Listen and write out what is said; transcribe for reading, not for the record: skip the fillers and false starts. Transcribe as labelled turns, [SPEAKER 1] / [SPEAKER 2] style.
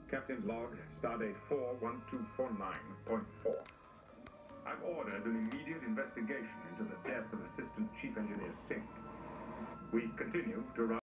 [SPEAKER 1] Captain's log, stardate 41249.4. I've ordered an immediate investigation into the death of Assistant Chief Engineer Singh. We continue to run